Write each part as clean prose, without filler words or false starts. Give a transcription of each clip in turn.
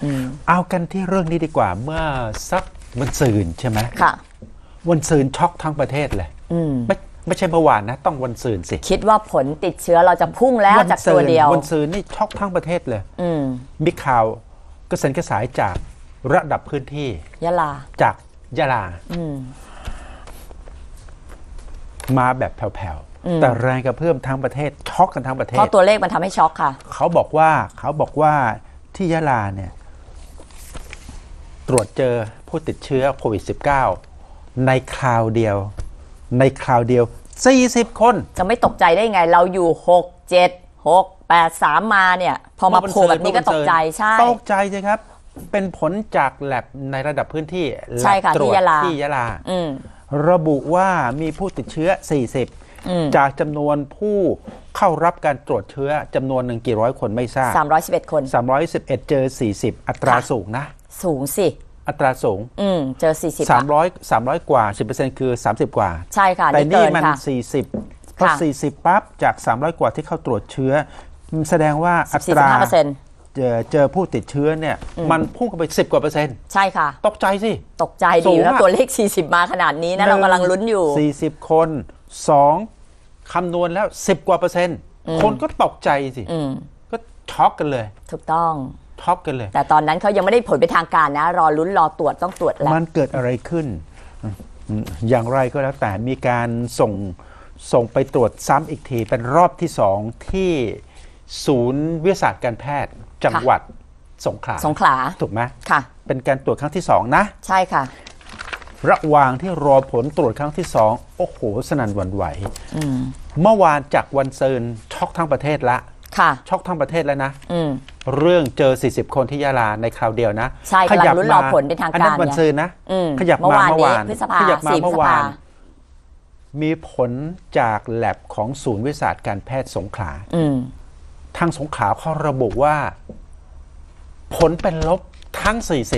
เอากันที่เรื่องนี้ดีกว่าเมื่อสักวันศุกร์ใช่ไหมค่ะวันศุกร์ช็อกทั้งประเทศเลยไม่ใช่เมื่อวานนะต้องวันศุกร์สิคิดว่าผลติดเชื้อเราจะพุ่งแล้วจากตัวเดียววันศุกร์นี่ช็อกทั้งประเทศเลยมีข่าวกระสันกระสายจากระดับพื้นที่ยะลาจากยะลามาแบบแผ่วๆแต่แรงกระเพื่อมทั้งประเทศช็อกกันทั้งประเทศเพราะตัวเลขมันทำให้ช็อกค่ะเขาบอกว่าที่ยะลาเนี่ยตรวจเจอผู้ติดเชื้อโควิด -19 ในคราวเดียว40 คนจะไม่ตกใจได้ไงเราอยู่6 7 6 8 3มาเนี่ยพอมาโผล่แบบนี้ก็ตกใจใช่ตกใจใช่ครับเป็นผลจากแลบในระดับพื้นที่ใช่ค่ะที่ยะลาระบุว่ามีผู้ติดเชื้อ40จากจำนวนผู้เข้ารับการตรวจเชื้อจำนวนหนึ่งกี่ร้อยคนไม่ทราบ 311 คน 311เจอ40อัตราสูงนะสูงสิอัตราสูงเจอ40 300กว่า 10% คือ30กว่าใช่ค่ะแต่นี่มัน40พอ40ปั๊บจาก300กว่าที่เข้าตรวจเชื้อแสดงว่าอัตราเจอผู้ติดเชื้อเนี่ยมันพุ่งไป10กว่า% ใช่ค่ะตกใจสิตกใจดีแล้วตัวเลข40มาขนาดนี้นะเรากำลังลุ้นอยู่ 40คน2คำนวณแล้ว10กว่า%คนก็ตกใจสิก็ช็อกกันเลยถูกต้องช็อกกันเลยแต่ตอนนั้นเขายังไม่ได้ผลเป็นทางการนะรอลุ้นรอตรวจต้องตรวจแล้วมันเกิดอะไรขึ้นอย่างไรก็แล้วแต่มีการส่งไปตรวจซ้ำอีกทีเป็นรอบที่2ที่ศูนย์วิทยาศาสตร์การแพทย์จังหวัดสงขลาถูกไหมค่ะเป็นการตรวจครั้งที่2นะใช่ค่ะระหว่างที่รอผลตรวจครั้งที่2โอ้โหสนั่นหวั่นไหวเมื่อวานจากวันศุกร์ช็อกทั้งประเทศละช็อกทั้งประเทศแล้วนะเรื่องเจอ40คนที่ยะลาในคราวเดียวนะใช่กำลังลุ้นรอผลเป็นทางการอันนั้นวันศุกร์นะขยับมาเมื่อวานมีผลจากแลบของศูนย์วิทยาศาสตร์การแพทย์สงขลาทางสงขลาเขาระบุว่าผลเป็นลบทั้ง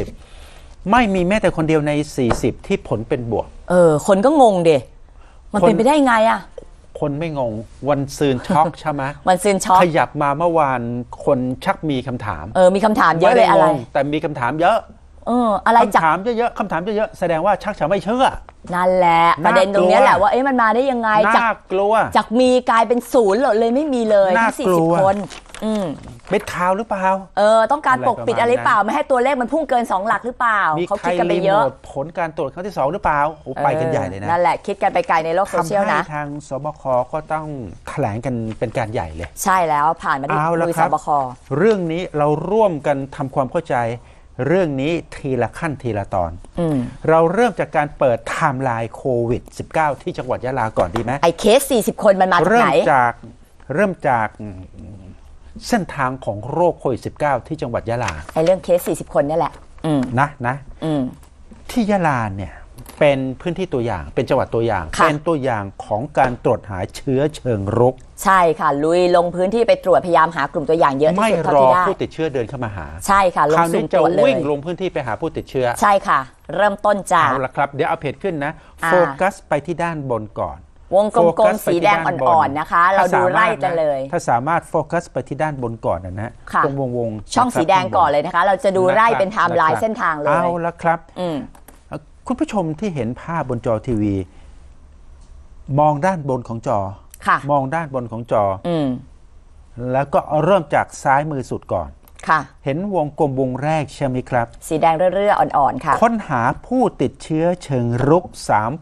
40ไม่มีแม้แต่คนเดียวใน40ที่ผลเป็นบวกคนก็งงดิมันเป็นไปได้ไงอะคนไม่งงวันซืนช็อกใช่ไหมวันซืนช็อกขยับมาเมื่อวานคนชักมีคำถามมีคำถามเยอะเลยอะไรแต่มีคำถามเยอะอะไรคำถามเยอะแสดงว่าชักจะไม่เชื่อนั่นแหละประเด็นตรงนี้แหละว่ามันมาได้ยังไงน่ากลัวจากมีกลายเป็นศูนย์เลยไม่มีเลยทั้ง40 คนเป็นข่าวหรือเปล่าต้องการปกปิดอะไรหรือเปล่าไม่ให้ตัวเลขมันพุ่งเกิน2 หลักหรือเปล่าเขาคิดกันไปเยอะผลการตรวจครั้งที่2หรือเปล่าไปกันใหญ่เลยนะนั่นแหละคิดกันไปไกลในโลกโซเชียลนะทางสบคก็ต้องแถลงกันเป็นการใหญ่เลยใช่แล้วผ่านมาที่สบคเรื่องนี้เราร่วมกันทำความเข้าใจเรื่องนี้ทีละขั้นทีละตอนเราเริ่มจากการเปิดไทม์ไลน์โควิด -19 ที่จังหวัดยะลาก่อนดีไหมไอ้เคส40 คนมันมาจากไหนเริ่มจากเส้นทางของโรคโควิด -19 ที่จังหวัดยะลาไอ้เรื่องเคส40 คนนี่แหละนะที่ยะลาเนี่ยเป็นพื้นที่ตัวอย่างเป็นจังหวัดตัวอย่างเป็นตัวอย่างของการตรวจหาเชื้อเชิงรุกใช่ค่ะลุยลงพื้นที่ไปตรวจพยายามหากลุ่มตัวอย่างเยอะที่สุดเท่าที่ได้ไม่รอผู้ติดเชื้อเดินเข้ามาหาใช่ค่ะลงสุ่มตรวจเลยวิ่งลงพื้นที่ไปหาผู้ติดเชื้อใช่ค่ะเริ่มต้นจากเอาละครับเดี๋ยวเอาเพจขึ้นนะโฟกัสไปที่ด้านบนก่อนวงกลมๆสีแดงอ่อนๆนะคะเราดูไล่กันเลยถ้าสามารถโฟกัสไปที่ด้านบนก่อนนะตรงวงช่องสีแดงก่อนเลยนะคะเราจะดูไล่เป็นไทม์ไลน์เส้นทางเลยเอาละครับคุณผู้ชมที่เห็นภาพบนจอทีวีมองด้านบนของจอมองด้านบนของจอแล้วก็เริ่มจากซ้ายมือสุดก่อนเห็นวงกลมวงแรกใช่ไหมครับสีแดงเรื่อยๆอ่อนๆค่ะค้นหาผู้ติดเชื้อเชิงรุก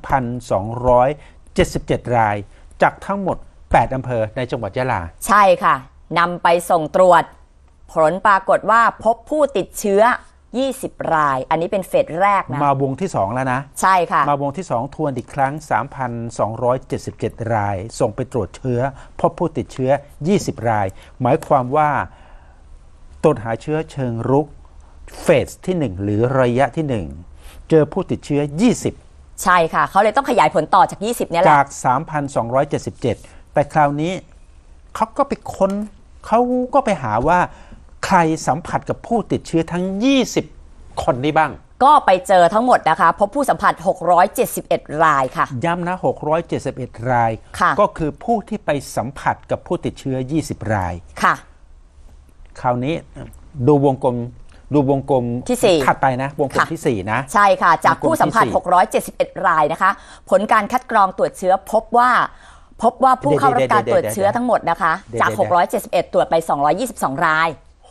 3,277 รายจากทั้งหมด8อำเภอในจังหวัดยะลาใช่ค่ะนำไปส่งตรวจผลปรากฏว่าพบผู้ติดเชื้อ20 รายอันนี้เป็นเฟสแรกนะมาวงที่2แล้วนะใช่ค่ะมาวงที่2ทวนอีกครั้ง 3,277 รายส่งไปตรวจเชื้อพบผู้ติดเชื้อ20 รายหมายความว่าตรวจหาเชื้อเชิงรุกเฟสที่1หรือระยะที่1เจอผู้ติดเชื้อ20 ใช่ค่ะเขาเลยต้องขยายผลต่อจาก20เนี่ยแหละจาก 3,277 แต่คราวนี้เขาก็ไปหาว่าใครสัมผัสกับผู้ติดเชื้อทั้ง20คนนี้บ้างก็ไปเจอทั้งหมดนะคะพบผู้สัมผัส671รายค่ะย้ำนะ671รายก็คือผู้ที่ไปสัมผัสกับผู้ติดเชื้อ20รายค่ะคราวนี้ดูวงกลมดูวงกลมที่สี่ถัดไปนะวงกลมค่ะที่4นะใช่ค่ะ จากผู้สัมผัสวงกลมที่ 671 รายนะคะ ผลการคัดกรองตรวจเชื้อพบว่าผู้เข้ารับการตรวจเชื้อทั้งหมดนะคะ จาก 671 ตรวจไป 222 ราย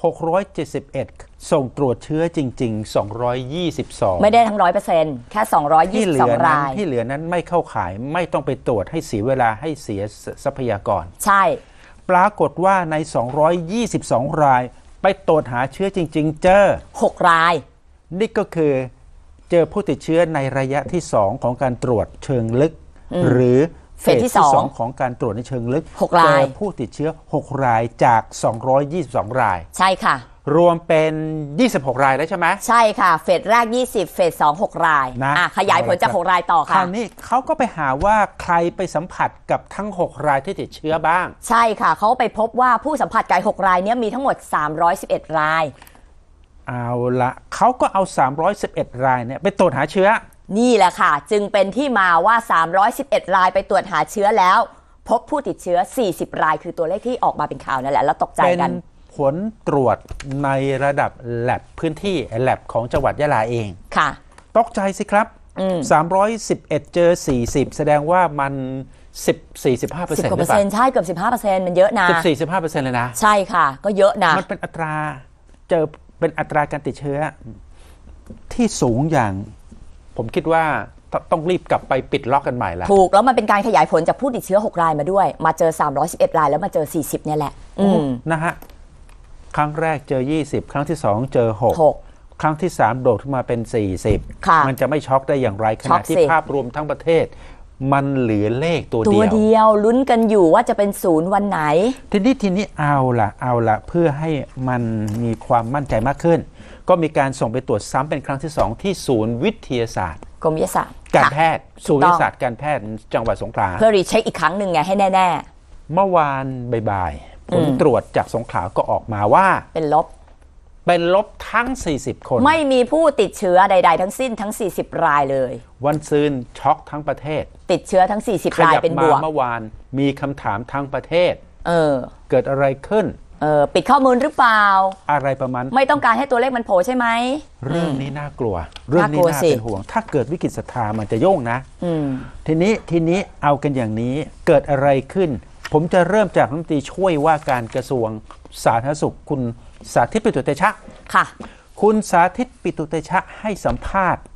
671 ส่งตรวจเชื้อจริง ๆ 222 ไม่ได้ทั้ง 100%แค่ที่เหลือ 222 นั้นรายที่เหลือนั้นไม่เข้าข่ายไม่ต้องไปตรวจให้เสียเวลาให้เสียทรัพยากรใช่ปรากฏว่าใน 222 รายไปตรวจหาเชื้อจริง ๆ เจอ 6 รายนี่ก็คือเจอผู้ติดเชื้อในระยะที่ 2 ของการตรวจเชิงลึก หรือเฟสที่ 2 ของการตรวจในเชิงลึก 6 รายเจอผู้ติดเชื้อ 6 รายจาก 222 รายใช่ค่ะรวมเป็น 26 รายแล้วใช่ไหมใช่ค่ะ เฟสแรก 20 เฟส 2 6 รายนะขยายผลจาก 6 รายต่อคราค่ะวนี้เขาก็ไปหาว่าใครไปสัมผัสกับทั้ง 6 รายที่ติดเชื้อบ้างใช่ค่ะ เขาไปพบว่าผู้สัมผัสกับ6 รายเนี้ยมีทั้งหมด 311 รายเอาละเขาก็เอา 311 รายเนี่ยไปตรวจหาเชื้อนี่แหละค่ะ จึงเป็นที่มาว่า 311 รายไปตรวจหาเชื้อแล้ว พบผู้ติดเชื้อ 40 รายคือตัวเลขที่ออกมาเป็นข่าวนั่นแหละ แล้วตกใจเป็นกันผลตรวจในระดับแลบพื้นที่แลบของจังหวัดยะลาเองค่ะตกใจสิครับ 311 เจอ 40 แสดงว่ามัน 45% 10 กว่าหเปรือ อร์เปล่าเซ็นต์ใช่เกือบ 15%มันเยอะนะ 45% เลยนะใช่ค่ะ ก็เยอะนะมันเป็นอัตราเจอเป็นอัตราการติดเชื้อที่สูงอย่าง ผมคิดว่าต้องรีบกลับไปปิดล็อกกันใหม่ละถูกแล้วมันเป็นการขยายผลจากผู้ติดเชื้อ 6 รายมาด้วย มาเจอ 311 รายแล้วมาเจอ 40 เนี่ยแหละนะฮะ ครั้งแรกเจอ 20 ครั้งที่ 2 เจอ 6 6 ครั้งที่ 3 โดดขึ้นมาเป็น 40 ค่ะมันจะไม่ช็อกได้อย่างไรขช็อณะกที่สิภาพรวมทั้งประเทศ มันเหลือเลขตัวตัวเดียวเดียวลุ้นกันอยู่ว่าจะเป็นศูนย์วันไหนทีนี้เอาละเพื่อให้มันมีความมั่นใจมากขึ้น ก็มีการส่งไปตรวจซ้ำเป็นครั้งที่ 2 ที่ศูนย์วิทยาศาสตร์กรมวิทยาศาสตร์การค่ะแพทย์ศูนย์วิทยาศาสตร์การแพทย์จังหวัดสงขลาเพื่อรีเช็คอีกครั้งหนึ่งไงให้แน่เมื่อวานบ่ายๆผลตรวจจากสงขลาก็ออกมาว่าๆ เป็นลบเป็นลบทั้ง 40 คนไม่มีผู้ติดเชื้อใดๆทั้งสิ้นทั้ง 40 รายเลยวันซืนช็อกทั้งประเทศติดเชื้อทั้ง 40 ขรายยับเป็นมาบวกเมื่อวานมีคำถามทั้งประเทศเออเกิดอะไรขึ้นปิดข้อมูลหรือเปล่าอะไรประมาณไม่ต้องการให้ตัวเลขมันโผล่ใช่ไหมเรื่องนี้น่ากลัว เรื่องนี้น่ากลัวน่าสิเป็นห่วง ถ้าเกิดวิกฤตศรัทธามันจะโย่งนะอืมทีนี้เอากันอย่างนี้เกิดอะไรขึ้น ผมจะเริ่มจากรัฐมนตรีช่วยว่าการกระทรวงสาธารณสุขคุณสาธิตปิตุเตชะค่ะคุณสาธิตปิตุเตชะให้สัมภาษณ์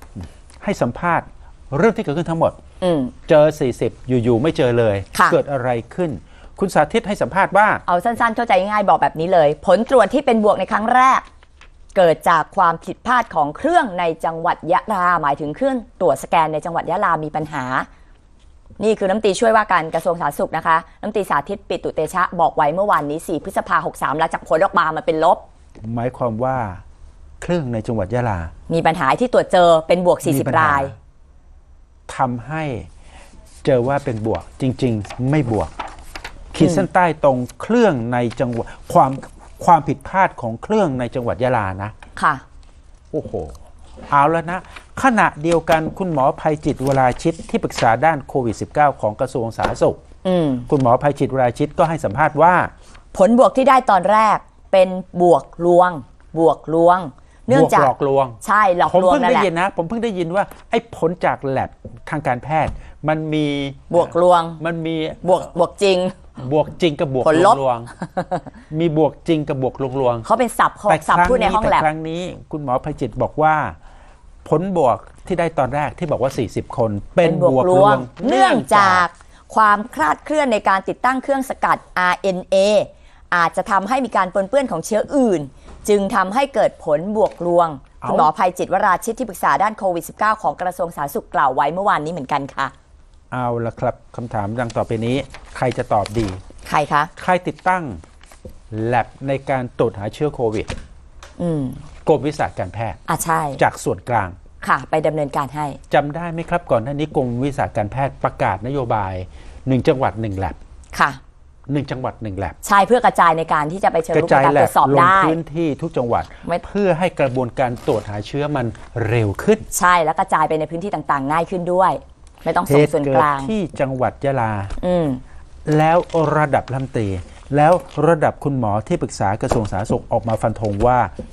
เรื่องที่เกิดขึ้นทั้งหมด เจอ 40 อยู่ๆไม่เจอเลยค่ะเกิดอะไรขึ้น คุณสาธิตให้สัมภาษณ์ว่าเอาสั้นๆเข้าใจง่ายๆบอกแบบนี้เลย ผลตรวจที่เป็นบวกในครั้งแรก เกิดจากความผิดพลาดของเครื่องในจังหวัดยะลาหมายถึงเครื่องตรวจสแกนในจังหวัดยะลามีปัญหา นี่คือน้ำตรีช่วยว่าการกระทรวงสาธารณสุขนะคะน้ำตรีสาธิตปิตุเตชะบอกไว้เมื่อวานนี้ 4 พฤษภาคม 63 แล้วจากผลออกมามันเป็นลบหมายความว่าเครื่องในจังหวัดยะลามีปัญหาที่ตรวจเจอเป็นบวกมีปัญ 40 หรายทำให้เจอว่าเป็นบวกจริง ๆ ไม่บวก ขีดเส้นใต้ตรงเครื่องในจังหวัดความผิดพลาดของเครื่องในจังหวัดยะลานะค่ะโอ้โห เอาแล้วนะ ขณะเดียวกันคุณหมอภัยจิตวราชิตที่ปรึกษาด้านโควิด -19 ของกระทรวงสาธารณสุข คุณหมอภัยจิตวราชิตก็ให้สัมภาษณ์ว่าผลบวกที่ได้ตอนแรกเป็นบวกลวง เนื่องจากหลอกลวงใช่หลอกผมลวงเพิ่งนั่นได้แหละยินนะ ผมเพิ่งได้ยินว่าไอ้ผลจากแลบทางการแพทย์ มันมีบวกลวงมันมีบวกจริงบวกจริงกับบวกผลลบลวงมีบวกจริงกับบวกลวงเขาเป็นศัพท์แต่ศัพท์พูดในห้องแลบครั้งนี้คุณหมอภัยจิตบอกว่า ผลบวกที่ได้ตอนแรกที่บอกว่า 40 คนเป็นบวกลวงเนื่องจากความคลาดเคลื่อนในการติดตั้งเครื่องสกัด RNA อาจจะทำให้มีการปนเปื้อนของเชื้ออื่น จึงทำให้เกิดผลบวกลวง คุณหมอภัยจิตวราชิตที่ปรึกษาด้านโควิด -19 ของกระทรวงสาธารณสุขกล่าวไว้เมื่อวานนี้เหมือนกันค่ะเอาละครับคำถามดังต่อไปนี้ ใครจะตอบดีใครคะใครติดตั้งแลบในการตรวจหาเชื้อโควิดกรมวิทยาศาสตร์การแพทย์ใช่จากส่วนกลางค่ะ ไปดำเนินการให้จำได้ไหมครับก่อนหน้านี้กรมวิทยาศาสตร์การแพทย์ประกาศนโยบาย1จังหวัด1แลบค่ะ 1จังหวัด1แลบใช่เพื่อกระจายในการที่จะไปเชิญกรุระกจายการแลตรบวจสอบลงได้พื้นที่ทุกจังหวัดไม่เพื่อให้กระบวนการตรวจหาเชื้อมันเร็วขึ้นใช่แล้วกระจายไปในพื้นที่ต่างๆ ง่ายขึ้นด้วย ไม่ต้องเหส่งตุส่วนเกิกดลางที่จังหวัดยะลาอืมแล้วระดับรัฐมนตรีแล้วระดับคุณหมอที่ปรึกษากระทรวงสาธารณสุขออกมาฟันธงว่า เค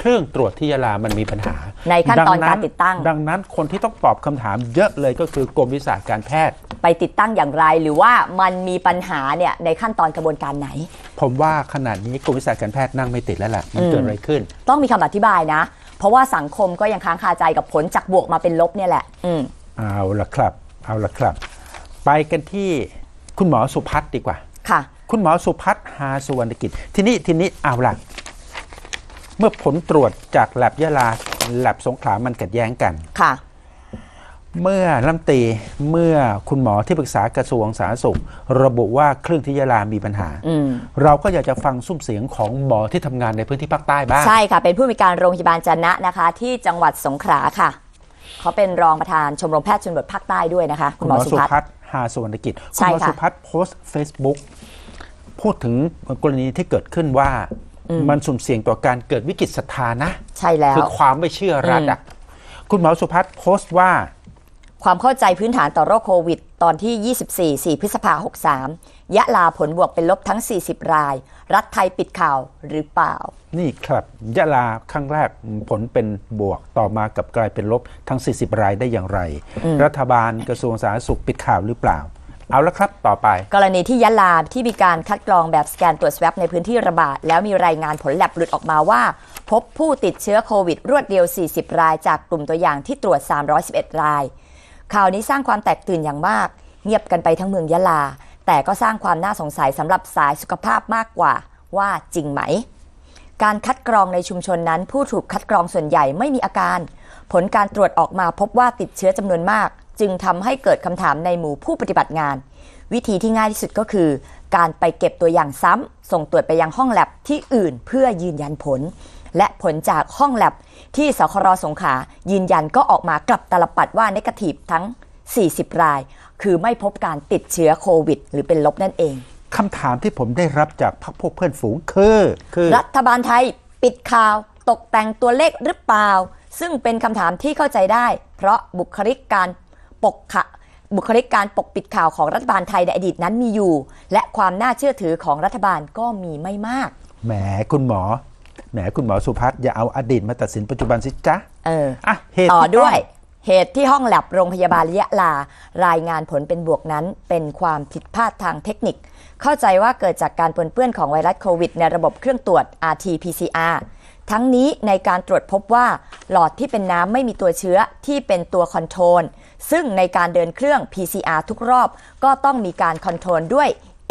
รื่องตรวจที่ยะลามันมีปัญหาในขั้นตอนการติดตั้งดังนั้นคนที่ต้องตอบคำถามเยอะเลยก็คือกรมวิชาการแพทย์ไปติดตั้งอย่างไรหรือว่ามันมีปัญหาเนี่ยในขั้นตอนกระบวนการไหนผมว่าขนาดนี้กรมวิชาการแพทย์นั่งไม่ติดแล้วล่ะมันเกิดอะไรขึ้นต้องมีคำอธิบายนะเพราะว่าสังคมก็ยังค้างคาใจกับผลจากบวกมาเป็นลบเนี่ยแหละเอาละครับไปกันที่คุณหมอสุพัฒน์ดีกว่าค่ะคุณหมอสุพัฒน์หาสุวรรณกิจทีนี้เอาล่ะเมื่อผลตรวจจากแลบยะลาแลบสงขลามันขัดแย้งกันค่ะเมื่อคุณหมอที่ปรึกษากระทรวงสาธารณสุขระบุว่าเครื่องที่ยะลามีปัญหาเราก็อยากจะฟังซุ้มเสียงของหมอที่ทำงานในพื้นที่ภาคใต้บ้างใช่ค่ะเป็นผู้มีการโรงพยาบาลจะนะนะคะที่จังหวัดสงขลาค่ะเขาเป็นรองประธานชมรมแพทย์ชนบทภาคใต้ด้วยนะคะคุณหมอสุพัฒน์หาสุวรรณกิจคุณหมอสุพัฒน์โพสต์ Facebook พูดถึงกรณีที่เกิดขึ้นว่ามันสุ่มเสี่ยงต่อการเกิดวิกฤตศรัทธานะใช่แล้วคือความไม่เชื่อรัฐอ่ะคุณหมอสุพัฒน์โพสต์ว่าความเข้าใจพื้นฐานต่อโรคโควิดตอนที่24 พฤษภาคม 63ยะลาผลบวกเป็นลบทั้ง40รายรัฐไทยปิดข่าวหรือเปล่านี่ครับยะลาครั้งแรกผลเป็นบวกต่อมากับกลายเป็นลบทั้ง40รายได้อย่างไรรัฐบาลกระทรวงสาธารณสุขปิดข่าวหรือเปล่าเอาละครับต่อไปกรณีที่ยะลาที่มีการคัดกรองแบบสแกนตรวจสแวปในพื้นที่ระบาดแล้วมีรายงานผลแลบหลุดออกมาว่าพบผู้ติดเชื้อโควิดรวดเดียว40รายจากกลุ่มตัวอย่างที่ตรวจ311รายข่าวนี้สร้างความแตกตื่นอย่างมากเงียบกันไปทั้งเมืองยะลาแต่ก็สร้างความน่าสงสัยสำหรับสายสุขภาพมากกว่าว่าจริงไหมการคัดกรองในชุมชนนั้นผู้ถูกคัดกรองส่วนใหญ่ไม่มีอาการผลการตรวจออกมาพบว่าติดเชื้อจำนวนมากจึงทำให้เกิดคำถามในหมู่ผู้ปฏิบัติงานวิธีที่ง่ายที่สุดก็คือการไปเก็บตัวอย่างซ้ำส่งตรวจไปยังห้องแลบที่อื่นเพื่อยืนยันผลและผลจากห้องแลบที่สคร.สงขลายืนยันก็ออกมากลับตาลปัดว่าเนกาทีฟทั้ง40รายคือไม่พบการติดเชื้อโควิดหรือเป็นลบนั่นเองคำถามที่ผมได้รับจากพรรคพวกเพื่อนฝูงคือรัฐบาลไทยปิดข่าวตกแต่งตัวเลขหรือเปล่าซึ่งเป็นคำถามที่เข้าใจได้เพราะบุคลิกการปกปิดข่าวของรัฐบาลไทยในอดีตนั้นมีอยู่และความน่าเชื่อถือของรัฐบาลก็มีไม่มากแหมคุณหมอสุพัฒน์อย่าเอาอดีตมาตัดสินปัจจุบันสิจ๊ะต่อด้วยเหตุที่ห้องแลบโรงพยาบาลยะลารายงานผลเป็นบวกนั้นเป็นความผิดพลาดทางเทคนิคเข้าใจว่าเกิดจากการปนเปื้อนของไวรัสโควิดในระบบเครื่องตรวจ RT-PCR ทั้งนี้ในการตรวจพบว่าหลอดที่เป็นน้ำไม่มีตัวเชื้อที่เป็นตัวคอนโทรลซึ่งในการเดินเครื่อง PCR ทุกรอบก็ต้องมีการคอนโทรลด้วย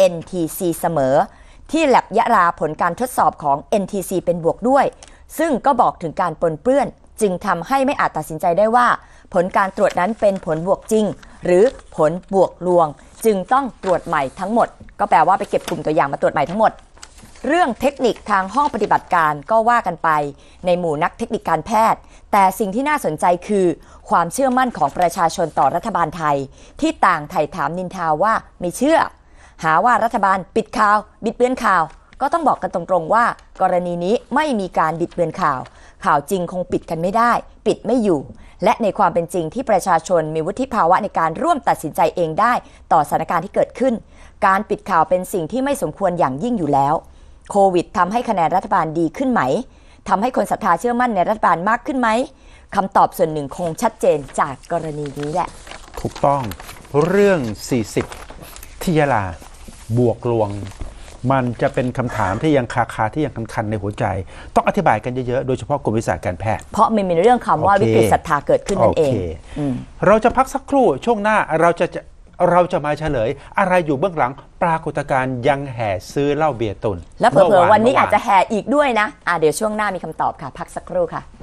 NTC เสมอที่แลบยะลาผลการทดสอบของ NTC เป็นบวกด้วยซึ่งก็บอกถึงการปนเปื้อนจึงทำให้ไม่อาจตัดสินใจได้ว่าผลการตรวจนั้นเป็นผลบวกจริงหรือผลบวกลวงจึงต้องตรวจใหม่ทั้งหมดก็แปลว่าไปเก็บกลุ่มตัวอย่างมาตรวจใหม่ทั้งหมดเรื่องเทคนิคทางห้องปฏิบัติการก็ว่ากันไปในหมู่นักเทคนิคการแพทย์แต่สิ่งที่น่าสนใจคือความเชื่อมั่นของประชาชนต่อรัฐบาลไทยที่ต่างไถ่ถามนินทาว่าไม่เชื่อหาว่ารัฐบาลปิดข่าวบิดเบือนข่าวก็ต้องบอกกันตรงๆว่ากรณีนี้ไม่มีการบิดเบือนข่าวจริงคงปิดกันไม่ได้ปิดไม่อยู่และในความเป็นจริงที่ประชาชนมีวุฒิภาวะในการร่วมตัดสินใจเองได้ต่อสถานการณ์ที่เกิดขึ้นการปิดข่าวเป็นสิ่งที่ไม่สมควรอย่างยิ่งอยู่แล้วโควิดทำให้คะแนนรัฐบาลดีขึ้นไหมทำให้คนศรัทธาเชื่อมั่นในรัฐบาลมากขึ้นไหมคำตอบส่วนหนึ่งคงชัดเจนจากกรณีนี้แหละถูกต้องเรื่อง40ที่ยะลาบวกลวงมันจะเป็นคำถามที่ยังคาที่ยังคันในหัวใจต้องอธิบายกันเยอะๆโดยเฉพาะกรมวิชาการแพทย์เพราะมันมีเรื่องคำว่าวิกฤตศรัทธาเกิดขึ้นนั่นเองเราจะพักสักครู่ช่วงหน้าเราจะมาเฉลยอะไรอยู่เบื้องหลังปรากฏการณ์ยังแห่ซื้อเหล้าเบียร์ตุนและเผลอๆวันนี้อาจจะแห่อีกด้วยนะเดี๋ยวช่วงหน้ามีคำตอบค่ะพักสักครู่ค่ะ